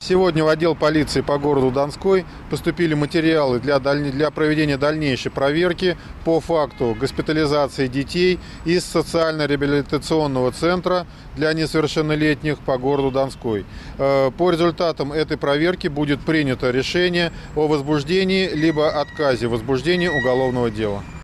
Сегодня в отдел полиции по городу Донской поступили материалы для проведения дальнейшей проверки по факту госпитализации детей из социально-реабилитационного центра для несовершеннолетних по городу Донской. По результатам этой проверки будет принято решение о возбуждении либо отказе возбуждения уголовного дела.